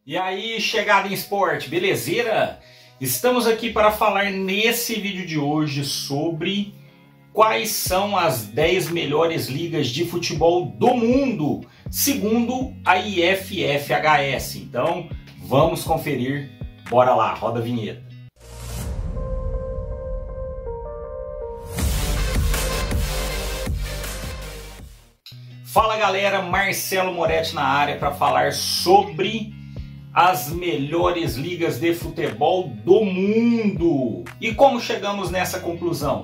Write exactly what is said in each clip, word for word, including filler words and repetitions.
E aí, chegada em esporte, belezeira? Estamos aqui para falar nesse vídeo de hoje sobre quais são as dez melhores ligas de futebol do mundo, segundo a I F F H S. Então, vamos conferir. Bora lá, roda a vinheta. Fala galera, Marcelo Moretti na área para falar sobre as melhores ligas de futebol do mundo. E como chegamos nessa conclusão?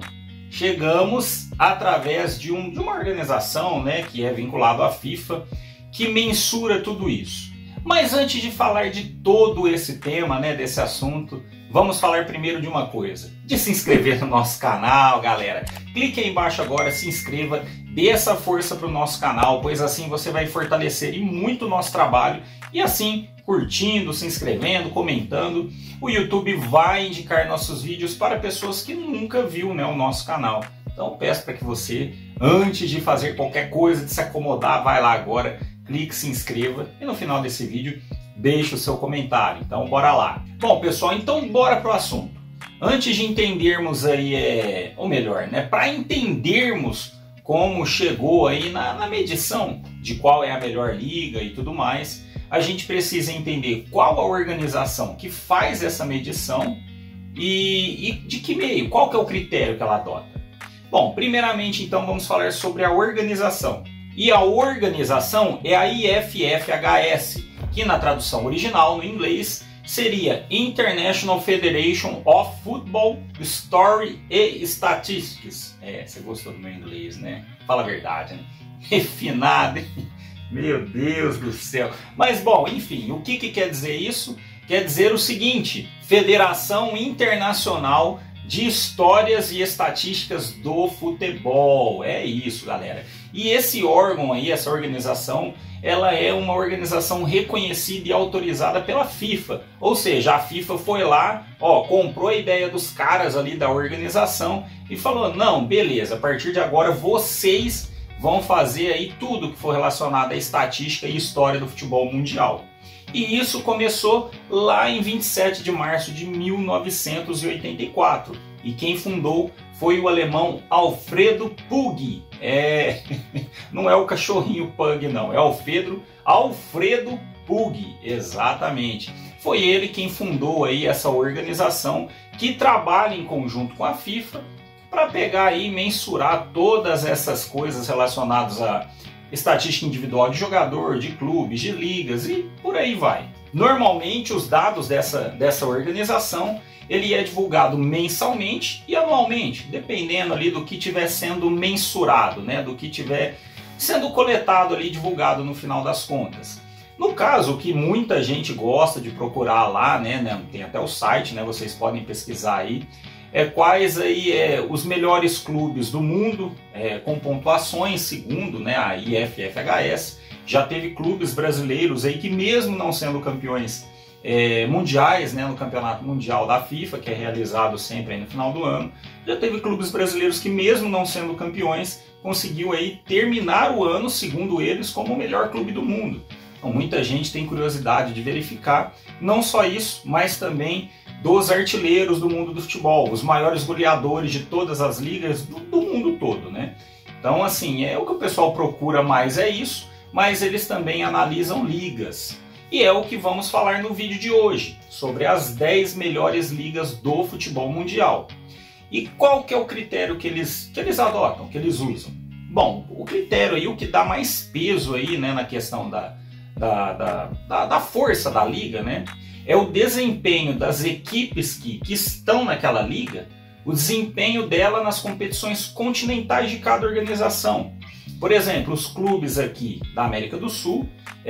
Chegamos através de, um, de uma organização, né, que é vinculada à FIFA, que mensura tudo isso. Mas antes de falar de todo esse tema, né, desse assunto, vamos falar primeiro de uma coisa, de se inscrever no nosso canal, galera. Clique aí embaixo agora, se inscreva, dê essa força para o nosso canal, pois assim você vai fortalecer e muito o nosso trabalho. E assim, curtindo, se inscrevendo, comentando, o YouTube vai indicar nossos vídeos para pessoas que nunca viu, né, o nosso canal. Então peço para que você, antes de fazer qualquer coisa, de se acomodar, vai lá agora, clique, se inscreva e no final desse vídeo deixe o seu comentário. Então bora lá. Bom pessoal, então bora pro assunto. Antes de entendermos aí, é, ou melhor, né, para entendermos como chegou aí na, na medição de qual é a melhor liga e tudo mais, a gente precisa entender qual a organização que faz essa medição e, e de que meio, qual que é o critério que ela adota. Bom, primeiramente então vamos falar sobre a organização. E a organização é a I F F H S, que na tradução original no inglês seria International Federation of Football History e Statistics. É, você gostou do meu inglês, né? Fala a verdade, né? Refinado, hein? Meu Deus do céu. Mas bom, enfim, o que, que quer dizer isso? Quer dizer o seguinte: Federação Internacional de Histórias e Estatísticas do Futebol. É isso, galera. E esse órgão aí, essa organização, ela é uma organização reconhecida e autorizada pela FIFA. Ou seja, a FIFA foi lá, ó, comprou a ideia dos caras ali da organização e falou: não, beleza, a partir de agora vocês vão fazer aí tudo que for relacionado à estatística e história do futebol mundial. E isso começou lá em vinte e sete de março de mil novecentos e oitenta e quatro. E quem fundou foi o alemão Alfredo Pug. É... não é o cachorrinho Pug, não. É Alfredo, Alfredo Pug, exatamente. Foi ele quem fundou aí essa organização que trabalha em conjunto com a FIFA para pegar aí e mensurar todas essas coisas relacionadas a estatística individual de jogador, de clubes, de ligas e por aí vai. Normalmente os dados dessa, dessa organização ele é divulgado mensalmente e anualmente, dependendo ali do que estiver sendo mensurado, né, do que estiver sendo coletado ali, divulgado no final das contas. No caso, o que muita gente gosta de procurar lá, né, né, tem até o site, né, vocês podem pesquisar aí, é, quais aí é, os melhores clubes do mundo, é, com pontuações, segundo, né, a I F F H S. Já teve clubes brasileiros aí que, mesmo não sendo campeões é, mundiais, né, no campeonato mundial da FIFA, que é realizado sempre aí no final do ano, já teve clubes brasileiros que, mesmo não sendo campeões, conseguiu aí terminar o ano, segundo eles, como o melhor clube do mundo. Então muita gente tem curiosidade de verificar, não só isso, mas também dos artilheiros do mundo do futebol, os maiores goleadores de todas as ligas do, do mundo todo, né? Então, assim, é o que o pessoal procura mais é isso, mas eles também analisam ligas. E é o que vamos falar no vídeo de hoje, sobre as dez melhores ligas do futebol mundial. E qual que é o critério que eles, que eles adotam, que eles usam? Bom, o critério aí, o que dá mais peso aí, né, na questão da, da, da, da, da força da liga, né? É o desempenho das equipes que, que estão naquela liga, o desempenho dela nas competições continentais de cada organização. Por exemplo, os clubes aqui da América do Sul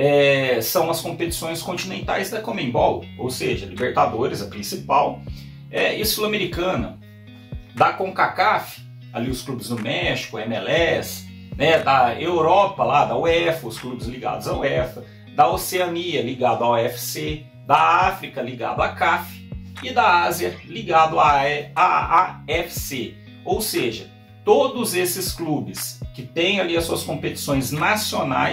é, são as competições continentais da Conmebol, ou seja, Libertadores, a principal, é, e Sul-Americana. Da CONCACAF, ali os clubes do México, M L S, né, da Europa, lá, da UEFA, os clubes ligados à UEFA, da Oceania, ligado à O F C, da África ligado à C A F e da Ásia ligado à A F C. Ou seja, todos esses clubes que têm ali as suas competições nacionais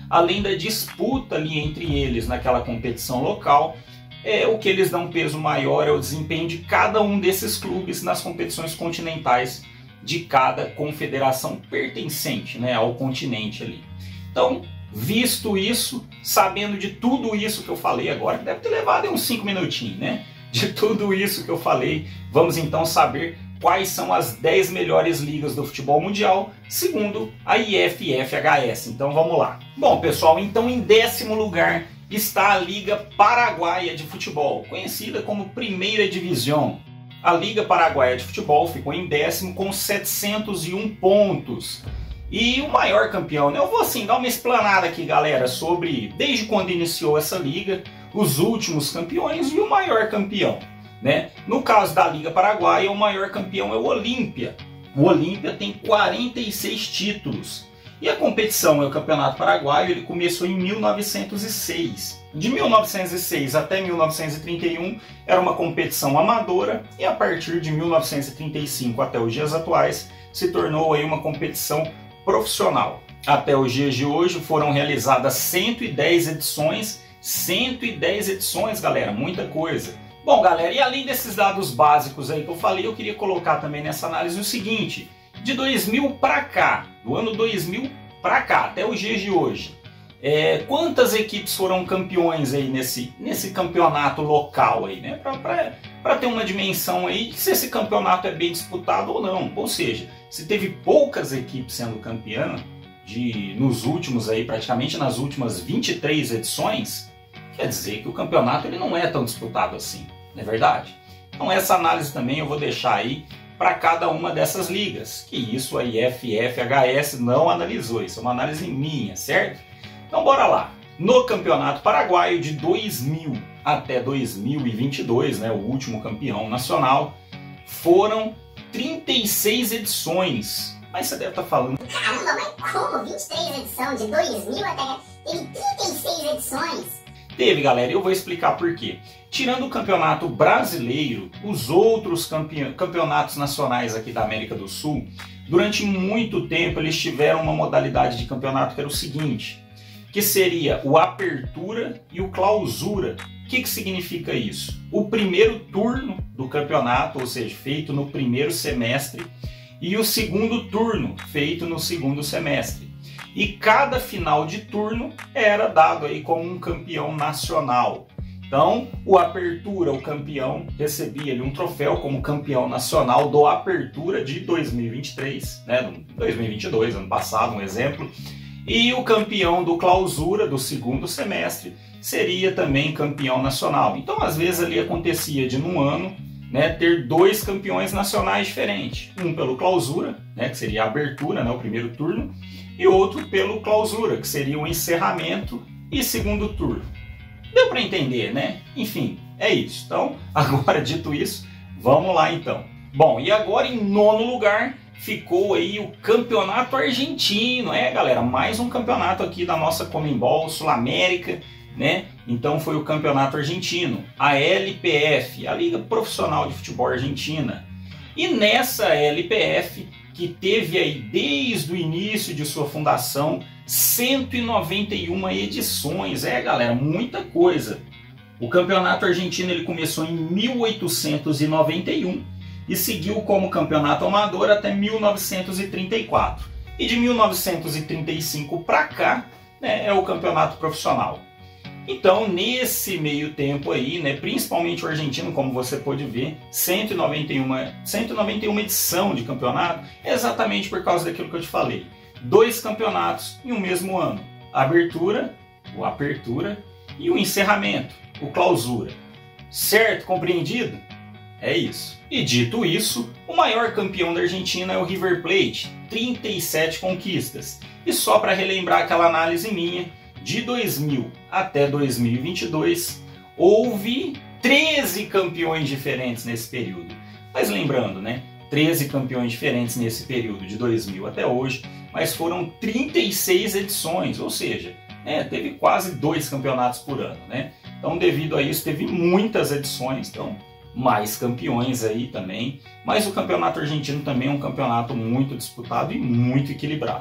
além da disputa ali entre eles naquela competição local, é, o que eles dão peso maior é o desempenho de cada um desses clubes nas competições continentais de cada confederação pertencente, né, ao continente ali. Então, visto isso, sabendo de tudo isso que eu falei agora, que deve ter levado uns cinco minutinhos, né? De tudo isso que eu falei, vamos então saber quais são as dez melhores ligas do futebol mundial, segundo a I F F H S. Então vamos lá. Bom, pessoal, então em décimo lugar está a Liga Paraguaia de Futebol, conhecida como Primeira Divisão. A Liga Paraguaia de Futebol ficou em décimo com setecentos e um pontos. E o maior campeão, né? Eu vou assim dar uma explanada aqui, galera, sobre desde quando iniciou essa liga, os últimos campeões e o maior campeão, né? No caso da Liga Paraguaia, o maior campeão é o Olímpia. O Olímpia tem quarenta e seis títulos. E a competição, é o Campeonato Paraguaio, ele começou em mil novecentos e seis. De mil novecentos e seis até mil novecentos e trinta e um era uma competição amadora e a partir de mil novecentos e trinta e cinco até os dias atuais se tornou aí uma competição profissional. Até os dias de hoje foram realizadas cento e dez edições, cento e dez edições, galera, muita coisa. Bom, galera, e além desses dados básicos aí que eu falei, eu queria colocar também nessa análise o seguinte: de dois mil para cá, do ano dois mil para cá, até os dias de hoje, é, quantas equipes foram campeões aí nesse, nesse campeonato local aí, né? Para ter uma dimensão aí se esse campeonato é bem disputado ou não. Ou seja, se teve poucas equipes sendo campeã de, nos últimos aí, praticamente nas últimas vinte e três edições, quer dizer que o campeonato ele não é tão disputado assim, não é verdade? Então essa análise também eu vou deixar aí para cada uma dessas ligas, que isso a I F F H S não analisou, isso é uma análise minha, certo? Então bora lá. No Campeonato Paraguaio de dois mil até dois mil e vinte e dois, né, o último campeão nacional, foram trinta e seis edições. Mas você deve estar falando: caramba, mas como vinte e três edições? De dois mil até... teve trinta e seis edições? Teve, galera, eu vou explicar por quê. Tirando o campeonato brasileiro, os outros campe... campeonatos nacionais aqui da América do Sul, durante muito tempo eles tiveram uma modalidade de campeonato que era o seguinte, que seria o Apertura e o Clausura. O que, que significa isso? O primeiro turno do campeonato, ou seja, feito no primeiro semestre, e o segundo turno, feito no segundo semestre. E cada final de turno era dado aí como um campeão nacional. Então, o Apertura, o campeão, recebia ali um troféu como campeão nacional do Apertura de dois mil e vinte e três, né, dois mil e vinte e dois, ano passado, um exemplo. E o campeão do Clausura, do segundo semestre, seria também campeão nacional. Então, às vezes, ali acontecia de, num ano, né, ter dois campeões nacionais diferentes. Um pelo Clausura, né, que seria a abertura, né, o primeiro turno, e outro pelo Clausura, que seria o encerramento e segundo turno. Deu para entender, né? Enfim, é isso. Então, agora dito isso, vamos lá então. Bom, e agora em nono lugar ficou aí o Campeonato Argentino. É, galera, mais um campeonato aqui da nossa Conmebol Sul-América, né? Então foi o Campeonato Argentino, a L P F, a Liga Profissional de Futebol Argentina. E nessa L P F, que teve aí desde o início de sua fundação cento e noventa e uma edições, é, galera, muita coisa. O Campeonato Argentino ele começou em mil oitocentos e noventa e um e seguiu como campeonato amador até mil novecentos e trinta e quatro. E de mil novecentos e trinta e cinco para cá, né, é o campeonato profissional. Então, nesse meio tempo aí, né, principalmente o argentino, como você pode ver, cento e noventa e uma, cento e noventa e uma edição de campeonato, exatamente por causa daquilo que eu te falei. Dois campeonatos em um mesmo ano. A abertura, o apertura, e o encerramento, o clausura. Certo? Compreendido? É isso. E dito isso, o maior campeão da Argentina é o River Plate, trinta e sete conquistas. E só para relembrar aquela análise minha, de dois mil até dois mil e vinte e dois, houve treze campeões diferentes nesse período. Mas lembrando, né? treze campeões diferentes nesse período, de dois mil até hoje, mas foram trinta e seis edições, ou seja, né, teve quase dois campeonatos por ano, né? Então, devido a isso, teve muitas edições, então, mais campeões aí também. Mas o campeonato argentino também é um campeonato muito disputado e muito equilibrado.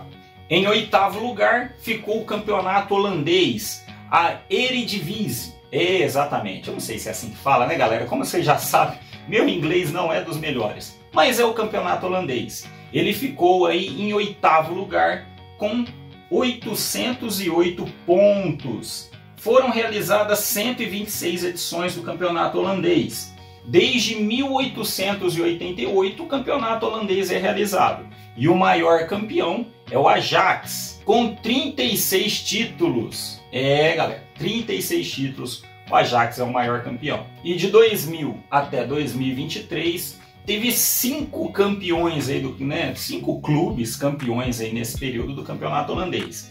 Em oitavo lugar ficou o campeonato holandês, a Eredivisie. É, exatamente, eu não sei se é assim que fala, né, galera? Como vocês já sabem, meu inglês não é dos melhores, mas é o campeonato holandês. Ele ficou aí em oitavo lugar com oitocentos e oito pontos. Foram realizadas cento e vinte e seis edições do campeonato holandês. Desde mil oitocentos e oitenta e oito o campeonato holandês é realizado. E o maior campeão é o Ajax, com trinta e seis títulos. É, galera, trinta e seis títulos, o Ajax é o maior campeão. E de dois mil até dois mil e vinte e três, teve cinco campeões aí, do, né, cinco clubes campeões aí nesse período do campeonato holandês.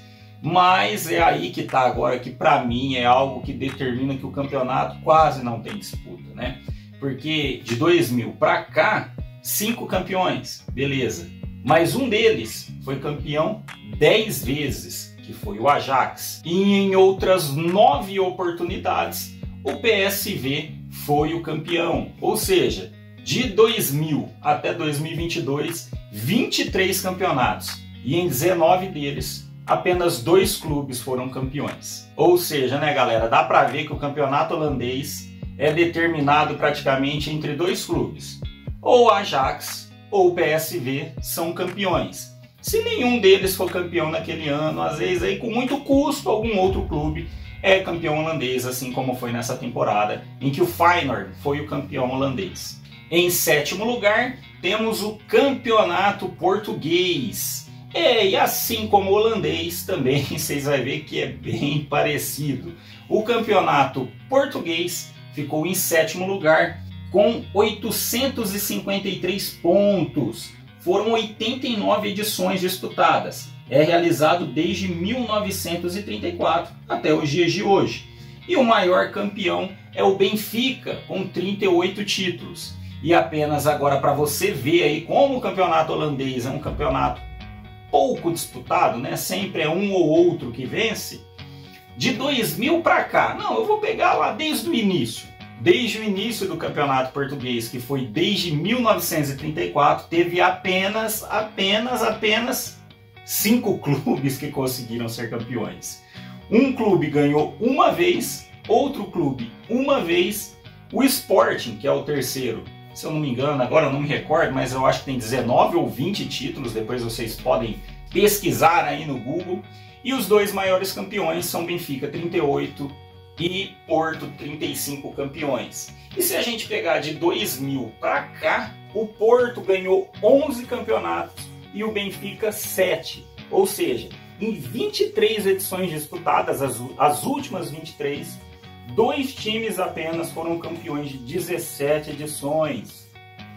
Mas é aí que está agora, que para mim é algo que determina que o campeonato quase não tem disputa, né? Porque de dois mil para cá, cinco campeões, beleza. Mas um deles foi campeão dez vezes, que foi o Ajax. E em outras nove oportunidades, o P S V foi o campeão. Ou seja, de dois mil até dois mil e vinte e dois, vinte e três campeonatos. E em dezenove deles, apenas dois clubes foram campeões. Ou seja, né, galera, dá para ver que o campeonato holandês é determinado praticamente entre dois clubes. Ou o Ajax ou o P S V são campeões. Se nenhum deles for campeão naquele ano, às vezes aí com muito custo algum outro clube é campeão holandês, assim como foi nessa temporada em que o Feyenoord foi o campeão holandês. Em sétimo lugar, temos o campeonato português. É, e assim como o holandês também, vocês vão ver que é bem parecido. O campeonato português ficou em sétimo lugar com oitocentos e cinquenta e três pontos. Foram oitenta e nove edições disputadas. É realizado desde mil novecentos e trinta e quatro até os dias de hoje. E o maior campeão é o Benfica, com trinta e oito títulos. E apenas agora para você ver aí como o campeonato holandês é um campeonato pouco disputado, né? Sempre é um ou outro que vence. De dois mil para cá, não, eu vou pegar lá desde o início. Desde o início do campeonato português, que foi desde mil novecentos e trinta e quatro, teve apenas, apenas, apenas cinco clubes que conseguiram ser campeões. Um clube ganhou uma vez, outro clube uma vez, o Sporting, que é o terceiro, se eu não me engano, agora eu não me recordo, mas eu acho que tem dezenove ou vinte títulos, depois vocês podem pesquisar aí no Google. E os dois maiores campeões são Benfica, trinta e oito, e Porto, trinta e cinco campeões. E se a gente pegar de dois mil para cá, o Porto ganhou onze campeonatos e o Benfica sete. Ou seja, em vinte e três edições disputadas, as, as últimas vinte e três, dois times apenas foram campeões de dezessete edições.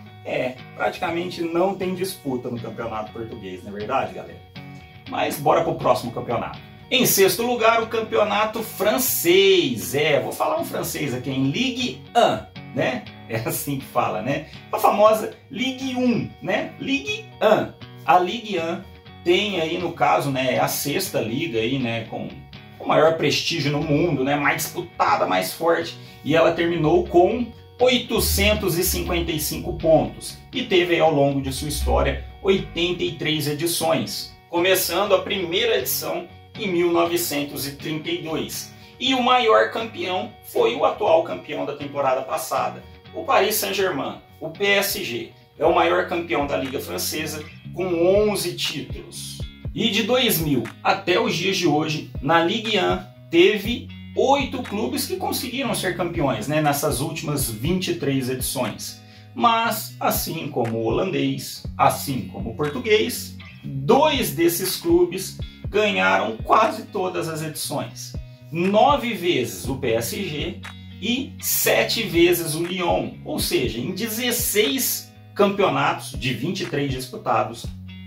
É, praticamente não tem disputa no campeonato português, não é verdade, galera? Mas bora pro próximo campeonato. Em sexto lugar, o campeonato francês. É, vou falar um francês aqui em Ligue um, né? É assim que fala, né? A famosa Ligue um, né? Ligue um. A Ligue um tem aí, no caso, né, a sexta liga aí, né, com o maior prestígio no mundo, né, mais disputada, mais forte. E ela terminou com oitocentos e cinquenta e cinco pontos. E teve aí, ao longo de sua história, oitenta e três edições. Começando a primeira edição em mil novecentos e trinta e dois. E o maior campeão foi o atual campeão da temporada passada, o Paris Saint-Germain, o P S G. É o maior campeão da Liga Francesa com onze títulos. E de dois mil até os dias de hoje, na Ligue um, teve oito clubes que conseguiram ser campeões, né, nessas últimas vinte e três edições. Mas, assim como o holandês, assim como o português, dois desses clubes ganharam quase todas as edições. Nove vezes o P S G e sete vezes o Lyon. Ou seja, em dezesseis campeonatos de vinte e três disputados,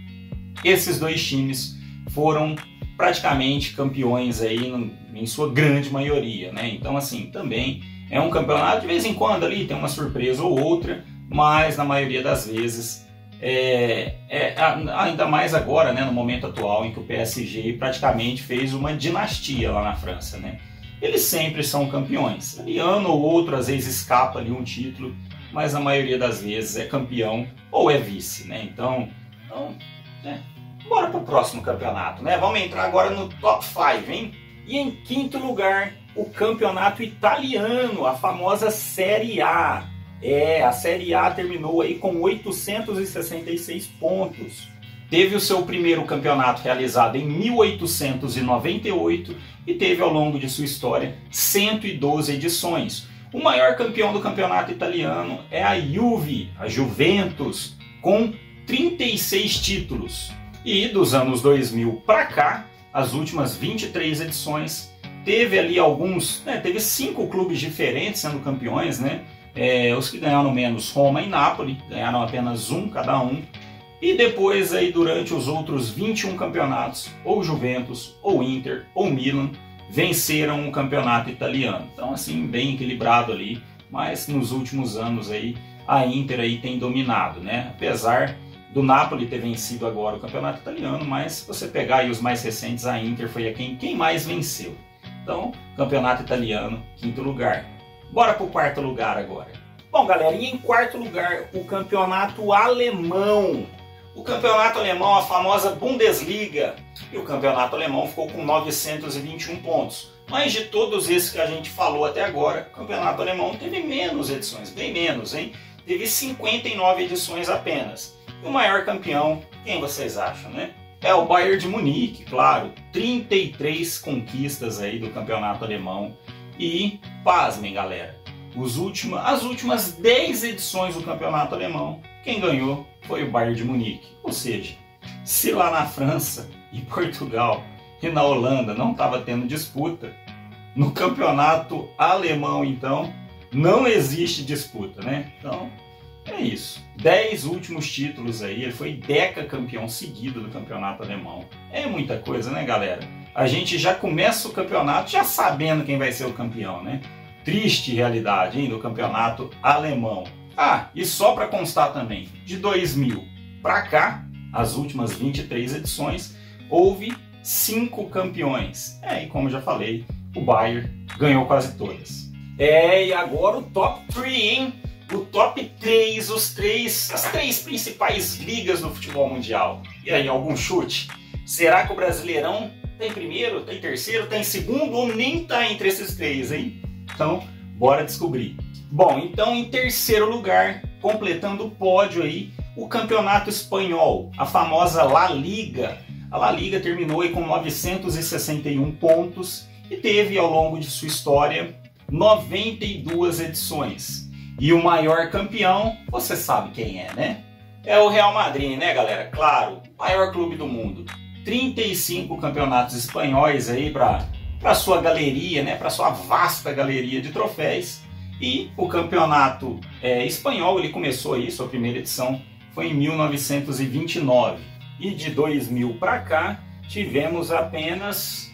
esses dois times foram praticamente campeões aí em sua grande maioria, né? Então, assim, também é um campeonato, de vez em quando ali tem uma surpresa ou outra, mas na maioria das vezes É, é, ainda mais agora, né, no momento atual em que o P S G praticamente fez uma dinastia lá na França, né? Eles sempre são campeões. Ali, ano ou outro, às vezes escapa ali um título, mas na maioria das vezes é campeão ou é vice, né? Então, então é, Bora pro próximo campeonato, né? Vamos entrar agora no top cinco, hein? E em quinto lugar, o campeonato italiano, a famosa Série A. É, a Série A terminou aí com oitocentos e sessenta e seis pontos. Teve o seu primeiro campeonato realizado em mil oitocentos e noventa e oito e teve ao longo de sua história cento e doze edições. O maior campeão do campeonato italiano é a Juve, a Juventus, com trinta e seis títulos. E dos anos dois mil para cá, as últimas vinte e três edições, teve ali alguns, né, teve cinco clubes diferentes sendo campeões, né? É, os que ganharam menos, Roma e Napoli, ganharam apenas um cada um. E depois, aí, durante os outros vinte e um campeonatos, ou Juventus, ou Inter, ou Milan, venceram o campeonato italiano. Então, assim, bem equilibrado ali, mas nos últimos anos aí, a Inter aí tem dominado, né? Apesar do Napoli ter vencido agora o campeonato italiano, mas se você pegar aí os mais recentes, a Inter foi a quem, quem mais venceu. Então, campeonato italiano, quinto lugar. Bora para o quarto lugar agora. Bom, galera, e em quarto lugar, o campeonato alemão. O campeonato alemão, a famosa Bundesliga. E o campeonato alemão ficou com novecentos e vinte e um pontos. Mas de todos esses que a gente falou até agora, o campeonato alemão teve menos edições, bem menos, hein? Teve cinquenta e nove edições apenas. E o maior campeão, quem vocês acham, né? É o Bayern de Munique, claro. trinta e três conquistas aí do campeonato alemão. E, pasmem, galera, os últimos, as últimas dez edições do campeonato alemão, quem ganhou foi o Bayern de Munique. Ou seja, se lá na França, em Portugal e na Holanda não estava tendo disputa, no campeonato alemão, então, não existe disputa, né? Então, é isso. dez últimos títulos aí, ele foi decacampeão seguido do campeonato alemão. É muita coisa, né, galera? A gente já começa o campeonato já sabendo quem vai ser o campeão, né? Triste realidade, hein, do campeonato alemão. Ah, e só para constar também, de dois mil para cá, as últimas vinte e três edições, houve cinco campeões. É, e como já falei, o Bayern ganhou quase todas. É, e agora o top três, hein? O top três, os três, as três principais ligas do futebol mundial. E aí, algum chute? Será que o Brasileirão tá em primeiro, tá em terceiro, tá em segundo ou nem tá entre esses três, hein? Então, bora descobrir. Bom, então em terceiro lugar, completando o pódio aí, o Campeonato Espanhol, a famosa La Liga. A La Liga terminou aí com novecentos e sessenta e um pontos e teve ao longo de sua história noventa e duas edições. E o maior campeão, você sabe quem é, né? É o Real Madrid, né, galera? Claro, maior clube do mundo. trinta e cinco campeonatos espanhóis aí para para sua galeria, né, para sua vasta galeria de troféus. E o campeonato é, espanhol, ele começou aí, sua primeira edição foi em mil novecentos e vinte e nove. E de dois mil para cá tivemos apenas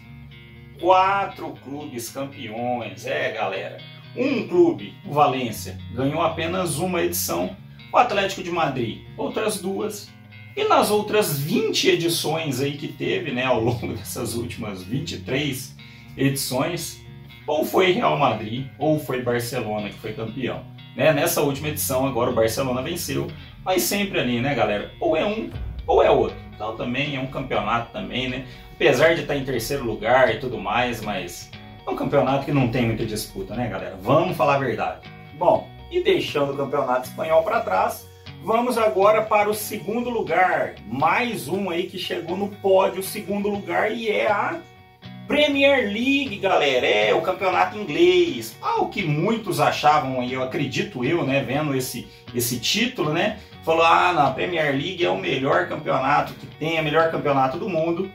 quatro clubes campeões. É, galera, um clube, o Valência, ganhou apenas uma edição, o Atlético de Madrid outras duas. E nas outras vinte edições aí que teve, né, ao longo dessas últimas vinte e três edições, ou foi Real Madrid ou foi Barcelona que foi campeão. Né? Nessa última edição agora o Barcelona venceu, mas sempre ali, né, galera, ou é um ou é outro. Então também é um campeonato também, né, apesar de estar em terceiro lugar e tudo mais, mas é um campeonato que não tem muita disputa, né, galera? Vamos falar a verdade. Bom, e deixando o campeonato espanhol para trás, vamos agora para o segundo lugar. Mais um aí que chegou no pódio, segundo lugar, e é a Premier League, galera. É o campeonato inglês. Ao que muitos achavam, e eu acredito eu, né, vendo esse, esse título, né, falou, ah, não, a Premier League é o melhor campeonato que tem, é o melhor campeonato do mundo,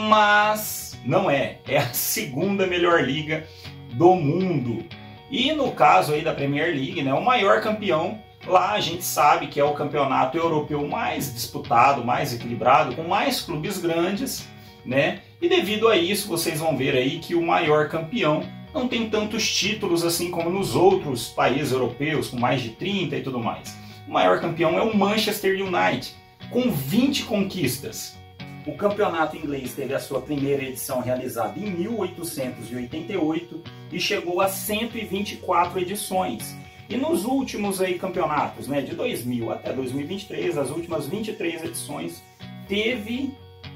mas não é. É a segunda melhor liga do mundo. E no caso aí da Premier League, né, o maior campeão, lá a gente sabe que é o campeonato europeu mais disputado, mais equilibrado, com mais clubes grandes, né? E devido a isso, vocês vão ver aí que o maior campeão não tem tantos títulos assim como nos outros países europeus, com mais de trinta e tudo mais. O maior campeão é o Manchester United, com vinte conquistas. O campeonato inglês teve a sua primeira edição realizada em mil oitocentos e oitenta e oito e chegou a cento e vinte e quatro edições. E nos últimos aí campeonatos, né, de dois mil até dois mil e vinte e três, as últimas vinte e três edições, teve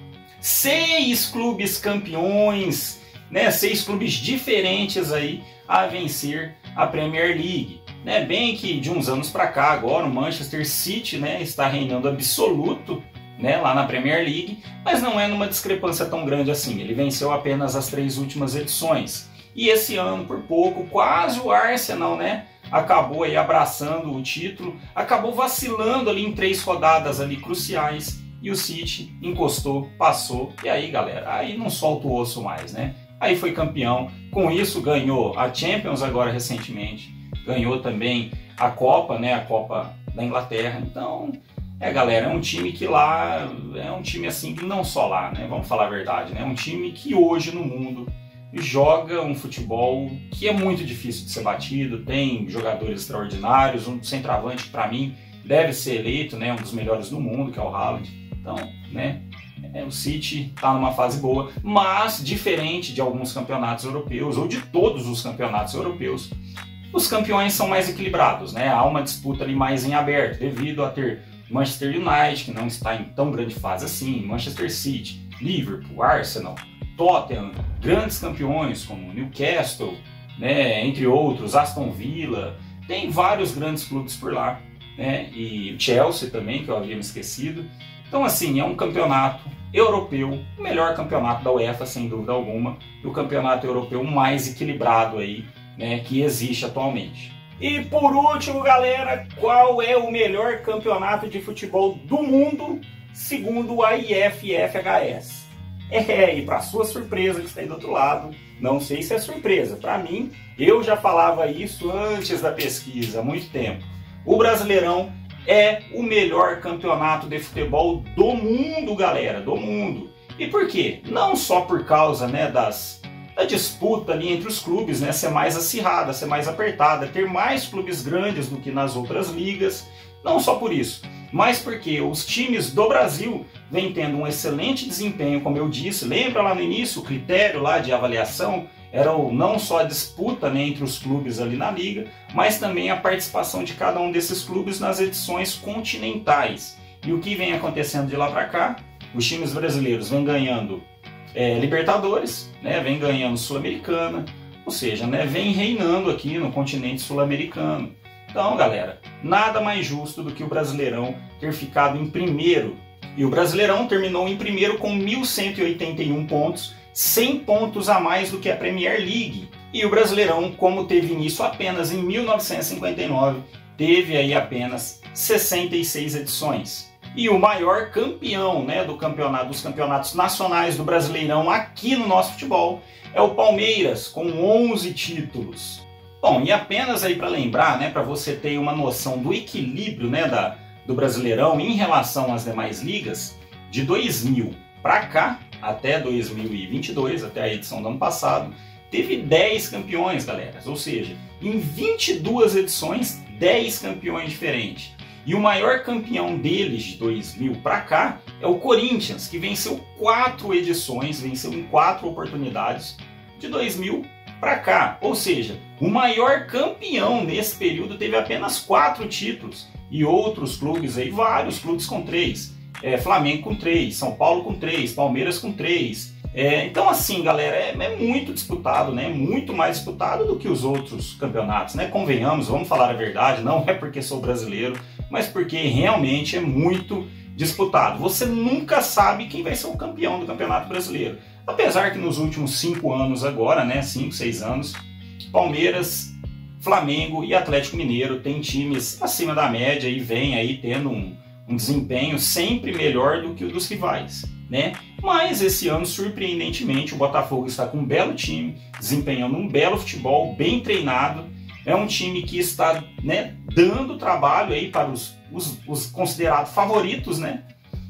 seis clubes campeões, né? Seis clubes diferentes aí a vencer a Premier League. Né? Bem que de uns anos para cá agora o Manchester City, né, está reinando absoluto, né, lá na Premier League, mas não é numa discrepância tão grande assim. Ele venceu apenas as três últimas edições. E esse ano, por pouco, quase o Arsenal, né, acabou aí abraçando o título, acabou vacilando ali em três rodadas ali cruciais e o City encostou, passou. E aí, galera, aí não solta o osso mais, né? Aí foi campeão. Com isso ganhou a Champions agora recentemente. Ganhou também a Copa, né, a Copa da Inglaterra. Então, é, galera, é um time que lá, é um time assim, que não só lá, né, vamos falar a verdade, né, é um time que hoje no mundo joga um futebol que é muito difícil de ser batido, tem jogadores extraordinários, um centroavante que para mim deve ser eleito, né, um dos melhores do mundo, que é o Haaland. Então, né, é, o City está numa fase boa, mas diferente de alguns campeonatos europeus, ou de todos os campeonatos europeus, os campeões são mais equilibrados, né? Há uma disputa ali mais em aberto, devido a ter Manchester United, que não está em tão grande fase assim, Manchester City, Liverpool, Arsenal, Tottenham, grandes campeões como Newcastle, né? Entre outros, Aston Villa, tem vários grandes clubes por lá, né? E o Chelsea também, que eu havia me esquecido. Então, assim, é um campeonato europeu, o melhor campeonato da UEFA, sem dúvida alguma, e o campeonato europeu mais equilibrado aí, né, que existe atualmente. E por último, galera, qual é o melhor campeonato de futebol do mundo, segundo a I F F H S? É, e para sua surpresa que está aí do outro lado, não sei se é surpresa, para mim, eu já falava isso antes da pesquisa, há muito tempo. O Brasileirão é o melhor campeonato de futebol do mundo, galera, do mundo. E por quê? Não só por causa, né, das a disputa ali entre os clubes, né, ser mais acirrada, ser mais apertada, ter mais clubes grandes do que nas outras ligas, não só por isso, mas porque os times do Brasil vêm tendo um excelente desempenho, como eu disse, lembra lá no início, o critério lá de avaliação era o, não só a disputa, né, entre os clubes ali na liga, mas também a participação de cada um desses clubes nas edições continentais. E o que vem acontecendo de lá para cá? Os times brasileiros vêm ganhando É, Libertadores, né, vem ganhando Sul-Americana, ou seja, né, vem reinando aqui no continente sul-americano. Então, galera, nada mais justo do que o Brasileirão ter ficado em primeiro. E o Brasileirão terminou em primeiro com mil cento e oitenta e um pontos, cem pontos a mais do que a Premier League. E o Brasileirão, como teve início apenas em mil novecentos e cinquenta e nove, teve aí apenas sessenta e seis edições. E o maior campeão, né, do campeonato, dos campeonatos nacionais do Brasileirão aqui no nosso futebol é o Palmeiras, com onze títulos. Bom, e apenas aí para lembrar, né, para você ter uma noção do equilíbrio, né, da, do Brasileirão em relação às demais ligas, de dois mil para cá, até dois mil e vinte e dois, até a edição do ano passado, teve dez campeões, galera. Ou seja, em vinte e duas edições, dez campeões diferentes. E o maior campeão deles de dois mil para cá é o Corinthians, que venceu quatro edições, venceu em quatro oportunidades de dois mil para cá. Ou seja, o maior campeão nesse período teve apenas quatro títulos. E outros clubes aí, vários clubes com três. É, Flamengo com três, São Paulo com três, Palmeiras com três. É, então assim, galera, é, é muito disputado, né? Muito mais disputado do que os outros campeonatos, né? Convenhamos, vamos falar a verdade, não é porque sou brasileiro, mas porque realmente é muito disputado. Você nunca sabe quem vai ser o campeão do Campeonato Brasileiro. Apesar que nos últimos cinco anos agora, né? Cinco, seis anos, Palmeiras, Flamengo e Atlético Mineiro têm times acima da média e vem aí tendo um, um desempenho sempre melhor do que o dos rivais, né? Mas esse ano, surpreendentemente, o Botafogo está com um belo time, desempenhando um belo futebol, bem treinado. É um time que está, né, dando trabalho aí para os, os, os considerados favoritos, né?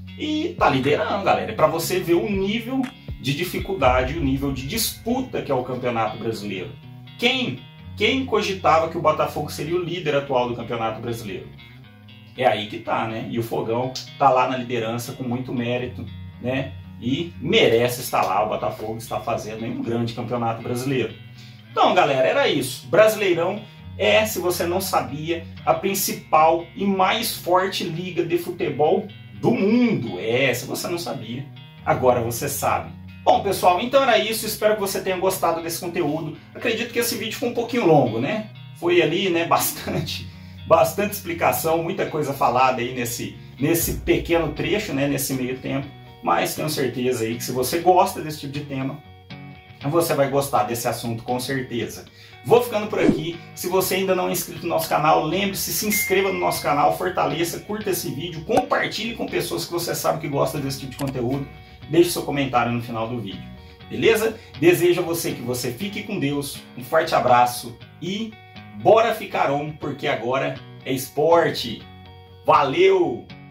E está liderando, galera. É para você ver o nível de dificuldade, o nível de disputa que é o Campeonato Brasileiro. Quem, quem cogitava que o Botafogo seria o líder atual do Campeonato Brasileiro? É aí que tá, né? E o Fogão tá lá na liderança com muito mérito, né? E merece estar lá. O Botafogo está fazendo um grande campeonato brasileiro. Então, galera, era isso. Brasileirão é, se você não sabia, a principal e mais forte liga de futebol do mundo. É, se você não sabia, agora você sabe. Bom, pessoal, então era isso. Espero que você tenha gostado desse conteúdo. Acredito que esse vídeo foi um pouquinho longo, né? Foi ali, né, bastante, bastante explicação, muita coisa falada aí nesse, nesse pequeno trecho, né, nesse meio tempo. Mas tenho certeza aí que se você gosta desse tipo de tema, você vai gostar desse assunto com certeza. Vou ficando por aqui. Se você ainda não é inscrito no nosso canal, lembre-se, se inscreva no nosso canal, fortaleça, curta esse vídeo, compartilhe com pessoas que você sabe que gostam desse tipo de conteúdo. Deixe seu comentário no final do vídeo. Beleza? Desejo a você que você fique com Deus. Um forte abraço e bora ficar on, porque agora é esporte. Valeu!